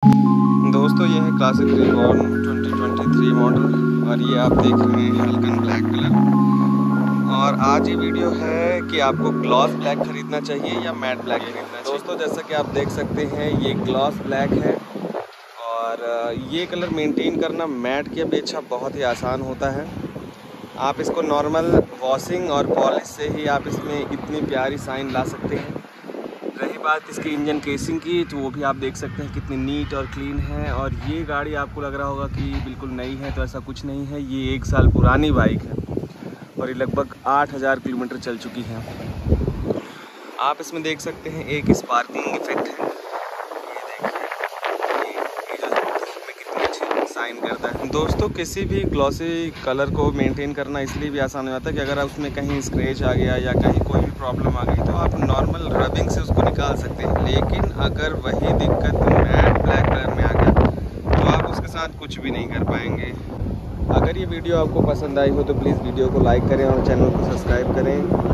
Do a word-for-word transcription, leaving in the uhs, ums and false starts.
दोस्तों ये है classic reborn twenty twenty three model और ये आप देख रहे हैं हल्कन ब्लैक कलर। और आज ये वीडियो है कि आपको ग्लॉस ब्लैक खरीदना चाहिए या मैट ब्लैक खरीदना चाहिए। दोस्तों जैसा कि आप देख सकते हैं ये ग्लॉस ब्लैक है और ये कलर मेंटेन करना मैट की अपेक्षा बहुत ही आसान होता है। आप इसको नॉर्मल वॉशिंग और पॉलिश से ही आप इसमें इतनी प्यारी साइन ला सकते हैं। रही बात इसकी इंजन केसिंग की तो वो भी आप देख सकते हैं कितनी नीट और क्लीन है। और ये गाड़ी आपको लग रहा होगा कि बिल्कुल नई है, तो ऐसा कुछ नहीं है। ये एक साल पुरानी बाइक है और ये लगभग आठ हज़ार किलोमीटर चल चुकी है। आप इसमें देख सकते हैं एक स्पार्कलिंग इफेक्ट है, साइन करता है। दोस्तों किसी भी ग्लॉसी कलर को मेंटेन करना इसलिए भी आसान हो जाता है कि अगर उसमें कहीं स्क्रैच आ गया या कहीं कोई भी प्रॉब्लम आ गई तो आप नॉर्मल रबिंग से उसको निकाल सकते हैं। लेकिन अगर वही दिक्कत मैट ब्लैक कलर में आ गया तो आप उसके साथ कुछ भी नहीं कर पाएंगे। अगर ये वीडियो आपको पसंद आई हो तो प्लीज़ वीडियो को लाइक करें और चैनल को सब्सक्राइब करें।